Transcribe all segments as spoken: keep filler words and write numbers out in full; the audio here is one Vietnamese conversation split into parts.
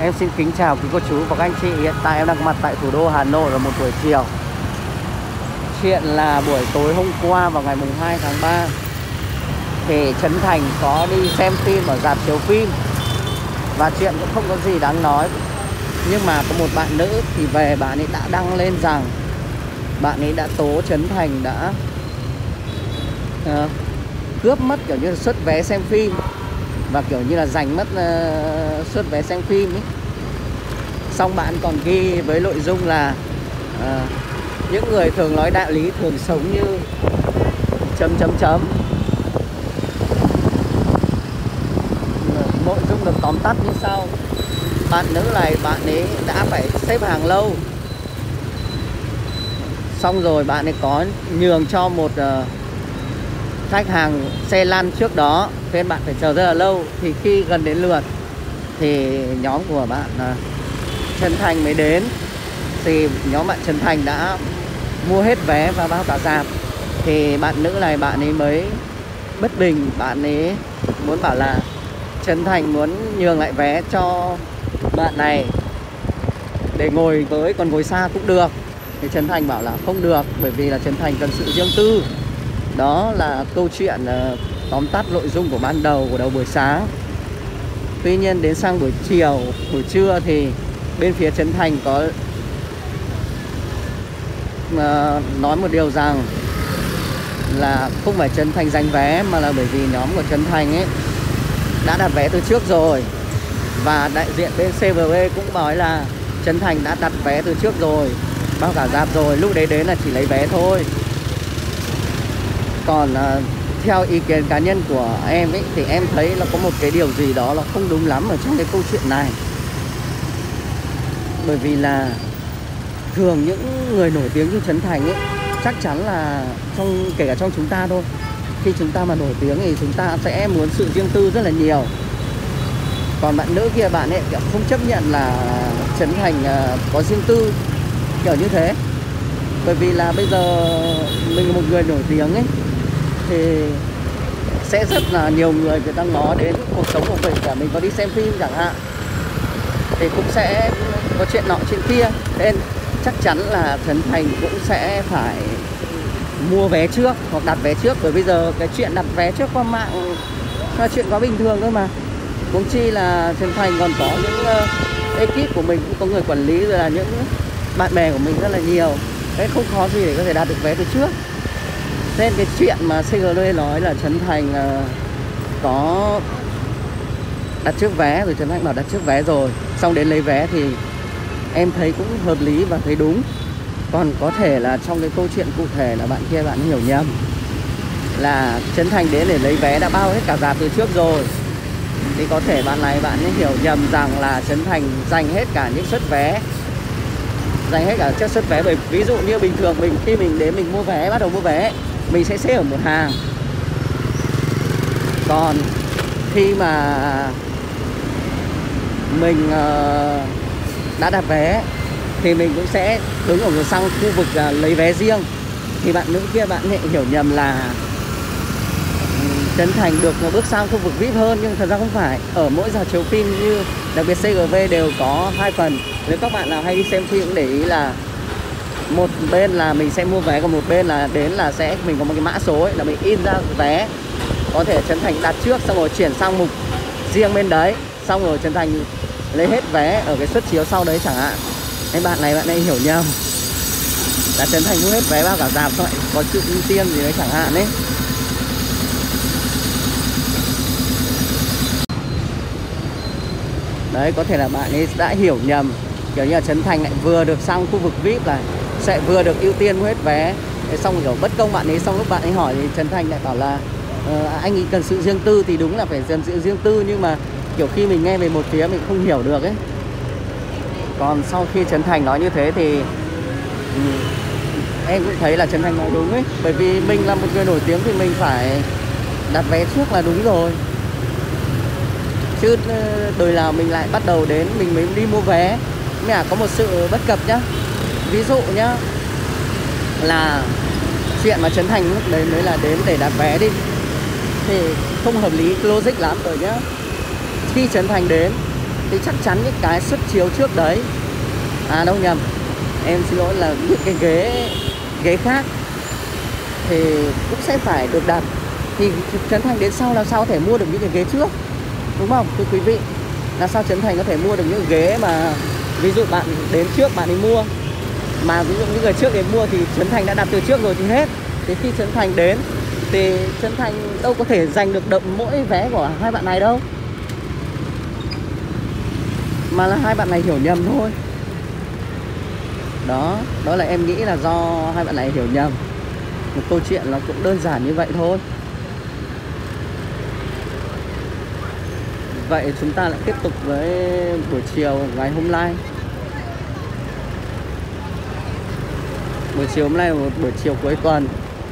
Em xin kính chào quý cô chú và các anh chị. Hiện tại em đang có mặt tại thủ đô Hà Nội vào một buổi chiều. Chuyện là buổi tối hôm qua vào ngày mùng hai tháng ba thì Trấn Thành có đi xem phim ở rạp chiếu phim. Và chuyện cũng không có gì đáng nói. Nhưng mà có một bạn nữ thì về, bạn ấy đã đăng lên rằng bạn ấy đã tố Trấn Thành đã uh, cướp mất kiểu như là suất vé xem phim, và kiểu như là giành mất uh, suất vé xem phim ấy. Xong bạn còn ghi với nội dung là uh, những người thường nói đạo lý thường sống như chấm chấm chấm. Nội dung được tóm tắt như sau: bạn nữ này, bạn ấy đã phải xếp hàng lâu, xong rồi bạn ấy có nhường cho một uh, khách hàng xe lăn trước đó, nên bạn phải chờ rất là lâu. Thì khi gần đến lượt thì nhóm của bạn uh, Trấn Thành mới đến. Thì nhóm bạn Trấn Thành đã mua hết vé và bao cả rạp. Thì bạn nữ này, bạn ấy mới bất bình, bạn ấy muốn bảo là Trấn Thành muốn nhường lại vé cho bạn này để ngồi với, còn ngồi xa cũng được. Thì Trấn Thành bảo là không được, bởi vì là Trấn Thành cần sự riêng tư. Đó là câu chuyện uh, tóm tắt nội dung của ban đầu, của đầu buổi sáng. Tuy nhiên đến sang buổi chiều, buổi trưa thì bên phía Trấn Thành có uh, nói một điều rằng là không phải Trấn Thành giành vé, mà là bởi vì nhóm của Trấn Thành ấy đã đặt vé từ trước rồi. Và đại diện bên xê vê bê cũng nói là Trấn Thành đã đặt vé từ trước rồi, bao cả rạp rồi, lúc đấy đến là chỉ lấy vé thôi. Còn uh, theo ý kiến cá nhân của em ấy, thì em thấy là có một cái điều gì đó là không đúng lắm ở trong cái câu chuyện này. Bởi vì là thường những người nổi tiếng như Trấn Thành ấy, chắc chắn là trong kể cả trong chúng ta thôi, khi chúng ta mà nổi tiếng thì chúng ta sẽ muốn sự riêng tư rất là nhiều. Còn bạn nữ kia, bạn ấy không chấp nhận là Trấn Thành uh, có riêng tư kiểu như thế. Bởi vì là bây giờ mình là một người nổi tiếng ấy, thì sẽ rất là nhiều người người ta ngó đến cuộc sống của mình. Cả mình có đi xem phim chẳng hạn, thì cũng sẽ có chuyện nọ chuyện kia, nên chắc chắn là Trấn Thành cũng sẽ phải mua vé trước hoặc đặt vé trước. Bởi bây giờ cái chuyện đặt vé trước qua mạng là chuyện quá bình thường thôi mà. Huống chi là Trấn Thành còn có những uh, ekip của mình, cũng có người quản lý, rồi là những bạn bè của mình rất là nhiều. Đấy, không khó gì để có thể đạt được vé từ trước. Nên cái chuyện mà xê giê bê nói là Trấn Thành uh, có đặt trước vé, rồi Trấn Thành bảo đặt trước vé rồi, xong đến lấy vé, thì em thấy cũng hợp lý và thấy đúng. Còn có thể là trong cái câu chuyện cụ thể là bạn kia bạn hiểu nhầm, là Trấn Thành đến để lấy vé đã bao hết cả rạp từ trước rồi. Thì có thể bạn này bạn ấy hiểu nhầm rằng là Trấn Thành dành hết cả những suất vé, dành hết cả các suất vé. Bởi ví dụ như bình thường mình khi mình đến mình mua vé, bắt đầu mua vé, mình sẽ xếp ở một hàng. Còn khi mà mình uh, đã đặt vé thì mình cũng sẽ đứng ở một sang khu vực uh, lấy vé riêng. Thì bạn nữ kia bạn ấy hiểu nhầm là Trấn Thành được bước sang khu vực vi ai pi hơn, nhưng thật ra không phải. Ở mỗi rạp chiếu phim như đặc biệt xê giê bê đều có hai phần. Nếu các bạn nào hay đi xem phim cũng để ý là một bên là mình sẽ mua vé, còn một bên là đến là sẽ mình có một cái mã số ấy, là mình in ra vé. Có thể Trấn Thành đặt trước xong rồi chuyển sang mục riêng bên đấy, xong rồi Trấn Thành lấy hết vé ở cái suất chiếu sau đấy chẳng hạn. Nên bạn này bạn ấy hiểu nhầm là Trấn Thành mua hết vé bao cả rạp, xong lại có sự ưu tiên gì đấy chẳng hạn ấy. Đấy, có thể là bạn ấy đã hiểu nhầm, kiểu như là Trấn Thành lại vừa được sang khu vực vi ai pi này, sẽ vừa được ưu tiên mua hết vé. Thế xong kiểu bất công bạn ấy, xong lúc bạn ấy hỏi thì Trấn Thành lại bảo là uh, anh ấy cần sự riêng tư. Thì đúng là phải cần sự riêng tư, nhưng mà kiểu khi mình nghe về một phía mình không hiểu được ấy. Còn sau khi Trấn Thành nói như thế thì um, em cũng thấy là Trấn Thành nói đúng ấy. Bởi vì mình là một người nổi tiếng thì mình phải đặt vé trước là đúng rồi. Chứ đời nào mình lại bắt đầu đến mình mới đi mua vé. Mới là có một sự bất cập nhá. Ví dụ nhá, là chuyện mà Trấn Thành lúc đấy mới là đến để đặt vé đi, thì không hợp lý, logic lắm rồi nhá. Khi Trấn Thành đến thì chắc chắn những cái xuất chiếu trước đấy, à đâu nhầm, em xin lỗi, là những cái ghế ghế khác thì cũng sẽ phải được đặt. Thì Trấn Thành đến sau là sao có thể mua được những cái ghế trước, đúng không thưa quý vị? Là sao Trấn Thành có thể mua được những ghế mà ví dụ bạn đến trước bạn đi mua, mà ví dụ những người trước đến mua thì Trấn Thành đã đặt từ trước rồi thì hết. Thì khi Trấn Thành đến thì Trấn Thành đâu có thể giành được đậm mỗi vé của hai bạn này đâu, mà là hai bạn này hiểu nhầm thôi. Đó, đó là em nghĩ là do hai bạn này hiểu nhầm. Một câu chuyện nó cũng đơn giản như vậy thôi. Vậy chúng ta lại tiếp tục với buổi chiều ngày hôm nay. Buổi chiều hôm nay là một buổi chiều cuối tuần.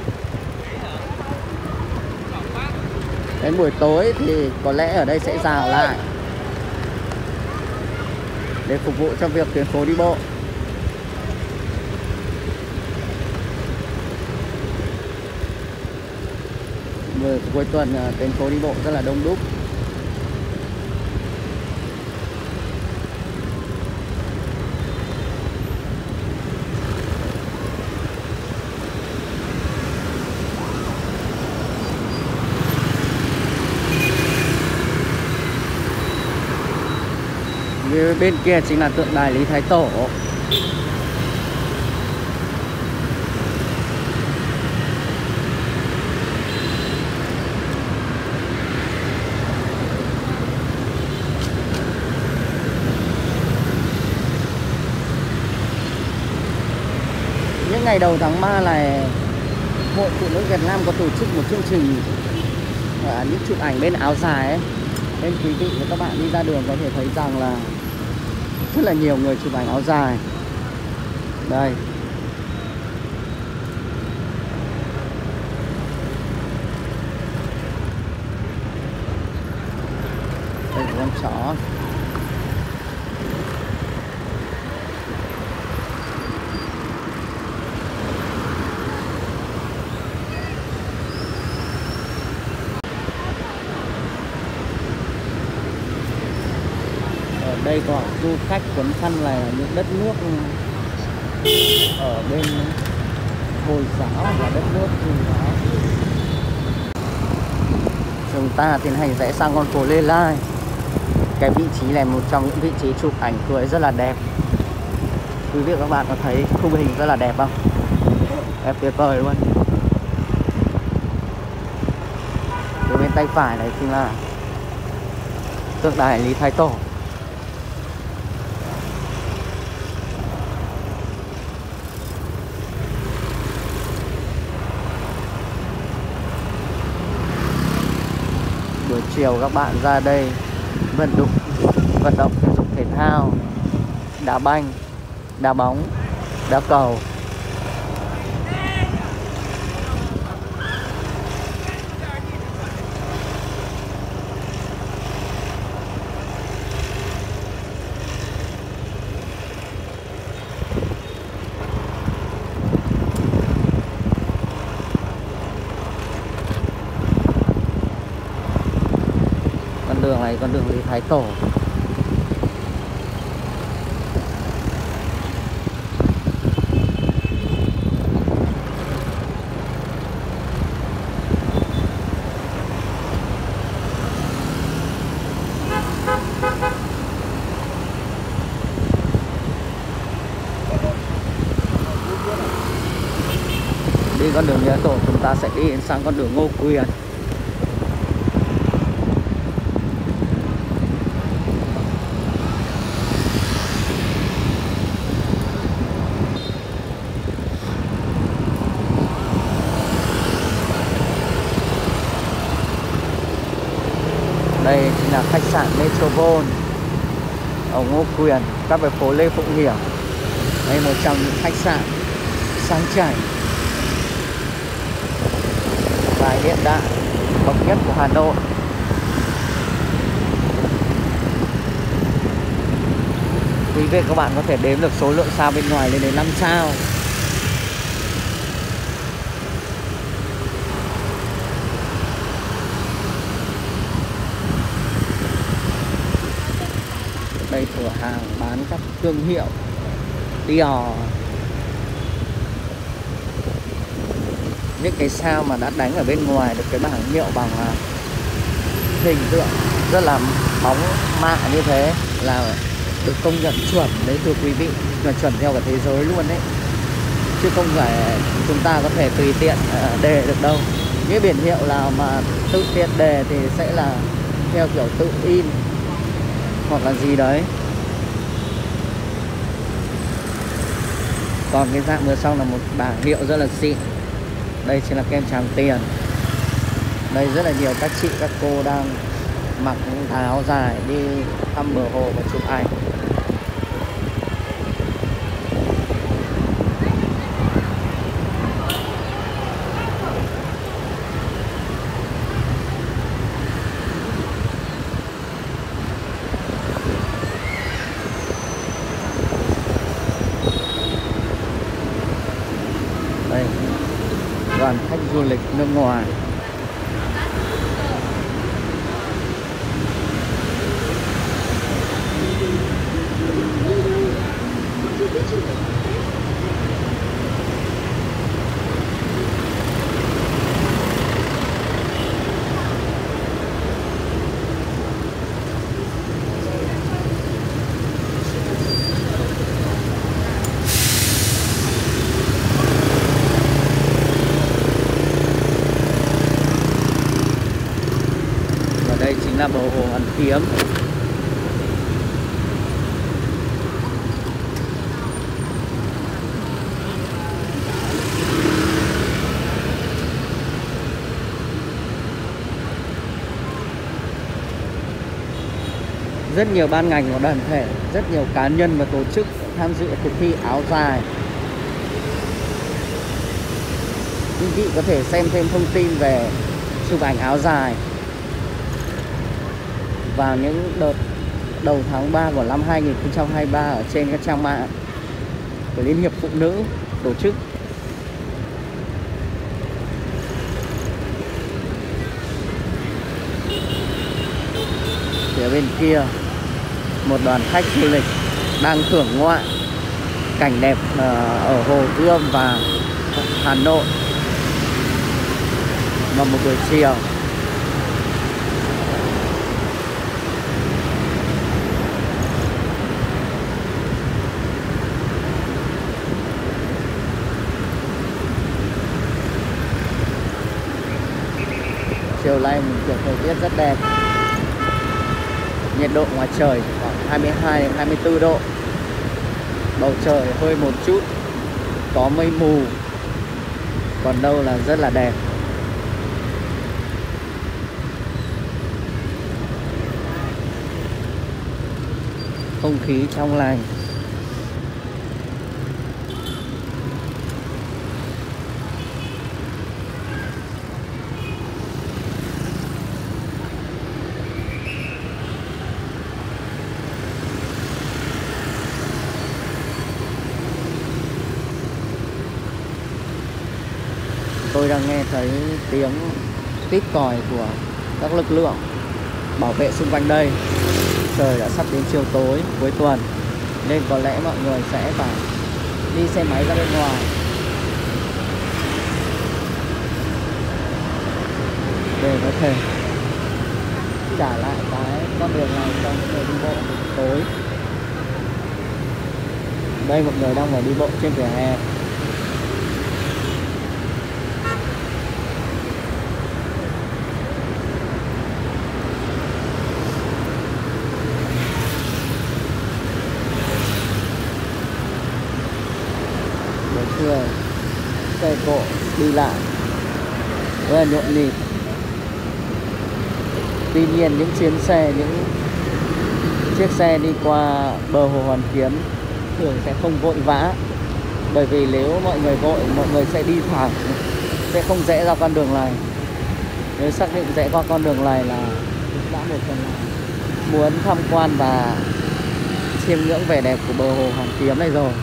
Đến buổi tối thì có lẽ ở đây sẽ rào lại để phục vụ cho việc tuyến phố đi bộ. Buổi cuối tuần tuyến phố đi bộ rất là đông đúc. Bên kia chính là tượng đài Lý Thái Tổ. Những ngày đầu tháng ba này, Hội Phụ nữ Việt Nam có tổ chức một chương trình à, những chụp ảnh bên áo dài ấy. Nên quý vị và các bạn đi ra đường có thể thấy rằng là rất là nhiều người chụp ảnh áo dài. Đây. Đây là con chó. Đây có du khách quấn khăn này là những đất nước ở bên Hồi giáo và đất nước Hồi giáo. Chúng ta tiến hành rẽ sang con phố Lê Lai. Cái vị trí này một trong những vị trí chụp ảnh cưới rất là đẹp. Quý vị và các bạn có thấy khung hình rất là đẹp không? Đẹp tuyệt vời luôn. Từ bên tay phải này chính là tượng đài Lý Thái Tổ. Buổi chiều các bạn ra đây vận động vận động thể dục thể thao, đá banh, đá bóng, đá cầu. Đường này con đường Lý Thái Tổ. Đi con đường Lý Thái Tổ chúng ta sẽ đi sang con đường Ngô Quyền. Đây chính là khách sạn Metropole ở Ngô Quyền, các về phố Lê Phụng Hiển. Đây một trong những khách sạn sang chảnh và hiện đại bậc nhất của Hà Nội. Quý vị các bạn có thể đếm được số lượng sao bên ngoài lên đến năm sao. Đây cửa hàng bán các thương hiệu Dior. Những cái sao mà đã đánh ở bên ngoài được cái bảng hiệu bằng hình tượng rất là bóng mạ như thế là được công nhận chuẩn đấy thưa quý vị, là chuẩn theo cả thế giới luôn đấy, chứ không phải chúng ta có thể tùy tiện đề được đâu. Những biển hiệu nào mà tự tiện đề thì sẽ là theo kiểu tự in hoặc là gì đấy. Còn cái dạng vừa sau là một bảng hiệu rất là xịn. Đây chính là kem Tràng Tiền. Đây rất là nhiều các chị các cô đang mặc những áo dài đi thăm bờ hồ và chụp ảnh. Đây, đoàn khách du lịch nước ngoài. Đây chính là bờ hồ Hoàn Kiếm. Rất nhiều ban ngành và đoàn thể, rất nhiều cá nhân và tổ chức tham dự cuộc thi áo dài. Quý vị có thể xem thêm thông tin về chụp ảnh áo dài vào những đợt đầu tháng ba của năm hai nghìn không trăm hai mươi ba ở trên các trang mạng của Liên hiệp Phụ nữ tổ chức. Phía bên kia một đoàn khách du lịch đang thưởng ngoạn cảnh đẹp ở Hồ Gươm và Hà Nội vào một buổi chiều. Chiều nay một kiểu thời tiết rất đẹp. Nhiệt độ ngoài trời khoảng hai mươi hai đến hai mươi tư độ. Bầu trời hơi một chút có mây mù, còn đâu là rất là đẹp. Không khí trong lành. Tôi đang nghe thấy tiếng tít còi của các lực lượng bảo vệ xung quanh đây. Trời đã sắp đến chiều tối cuối tuần nên có lẽ mọi người sẽ phải đi xe máy ra bên ngoài để có thể trả lại cái con đường này cho những người đi bộ tối. Đây một người đang phải đi bộ trên vỉa hè. Người xe cộ đi lại rất là nhộn nhịp. Tuy nhiên những chuyến xe, những chiếc xe đi qua bờ hồ Hoàn Kiếm thường sẽ không vội vã, bởi vì nếu mọi người vội, mọi người sẽ đi thẳng, sẽ không rẽ ra con đường này. Nếu xác định rẽ qua con đường này là đã một phần là muốn tham quan và chiêm ngưỡng vẻ đẹp của bờ hồ Hoàn Kiếm này rồi.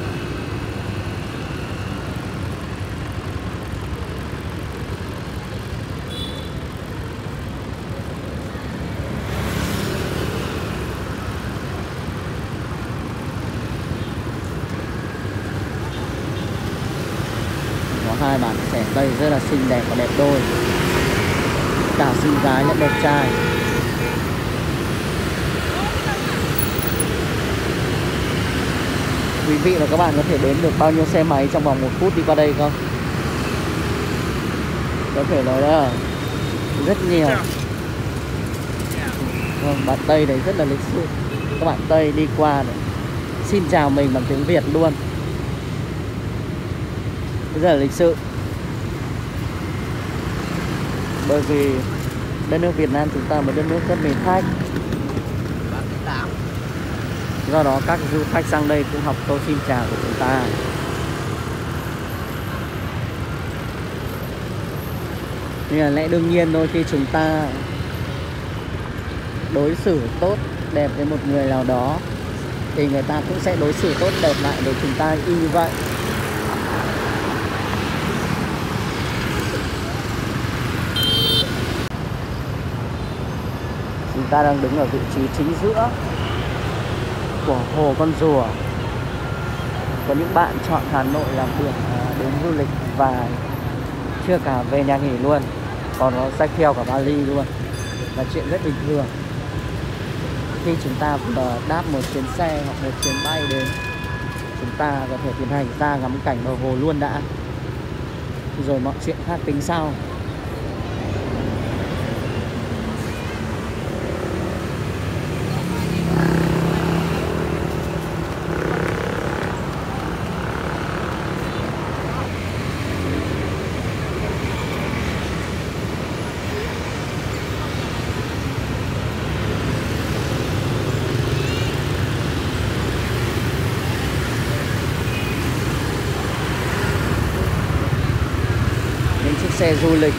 hai bạn trẻ Tây rất là xinh đẹp và đẹp đôi, cả xinh gái lẫn đẹp trai. Quý vị và các bạn có thể đếm được bao nhiêu xe máy trong vòng một phút đi qua đây không? Có thể nói là rất nhiều. Vâng, bạn Tây đấy rất là lịch sự. Các bạn Tây đi qua này, xin chào mình bằng tiếng Việt luôn, rất là lịch sự. Bởi vì đất nước Việt Nam chúng ta là một đất nước rất mến khách, do đó các du khách sang đây cũng học câu xin chào của chúng ta. Nhưng là lẽ đương nhiên thôi, khi chúng ta đối xử tốt đẹp với một người nào đó thì người ta cũng sẽ đối xử tốt đẹp lại với chúng ta y như vậy. Chúng ta đang đứng ở vị trí chính giữa của Hồ Con Rùa. Có những bạn chọn Hà Nội làm điểm đến du lịch và chưa cả về nhà nghỉ luôn, còn nó xách theo cả vali luôn, là chuyện rất bình thường. Khi chúng ta vừa đáp một chuyến xe hoặc một chuyến bay đến, chúng ta có thể tiến hành ra ngắm cảnh bờ hồ luôn đã, rồi mọi chuyện khác tính sau. Xe du lịch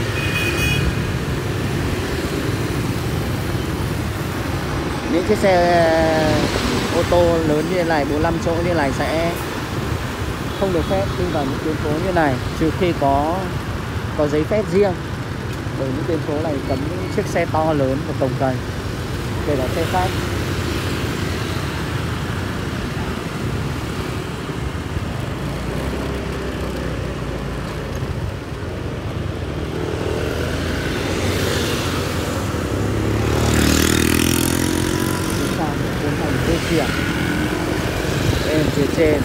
những chiếc xe ô tô lớn như này, bốn mươi lăm chỗ như này sẽ không được phép đi vào những tuyến phố như này, trừ khi có có giấy phép riêng. Bởi những tuyến phố này cấm những chiếc xe to lớn và cồng kềnh, kể cả xe khách. Em phía trên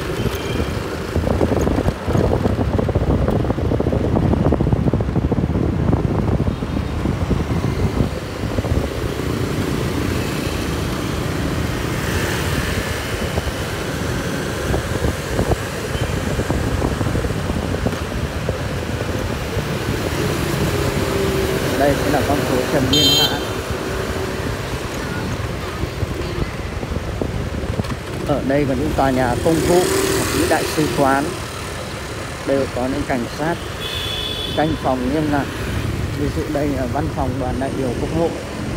đây sẽ là con phố Trần Nguyên Hãn. Ở đây có những tòa nhà công vụ, những đại sứ quán đều có những cảnh sát canh phòng nghiêm ngặt. Ví dụ đây là văn phòng đoàn đại biểu Quốc hội.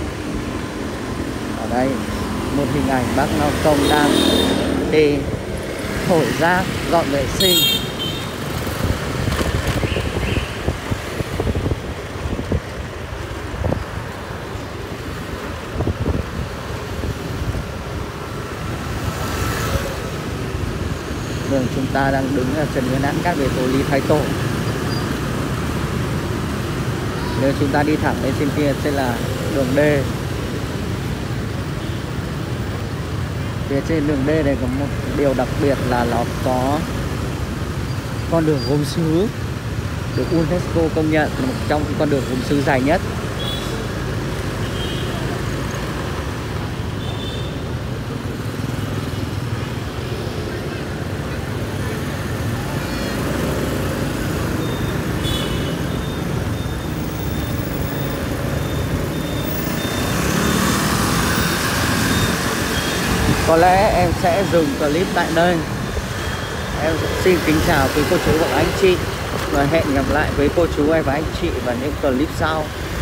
Ở đây một hình ảnh bác lao công đang đi thổi rác, dọn vệ sinh. Đường chúng ta đang đứng ở Trần Nguyên Hãn, các về phố Lý Thái Tổ. Nếu chúng ta đi thẳng lên trên kia sẽ là đường D. Phía trên đường D này có một điều đặc biệt là nó có con đường gốm sứ được UNESCO công nhận là một trong những con đường gốm sứ dài nhất. Có lẽ em sẽ dừng clip tại đây. Em xin kính chào quý cô chú và anh chị, và hẹn gặp lại với cô chú và anh chị vào những clip sau.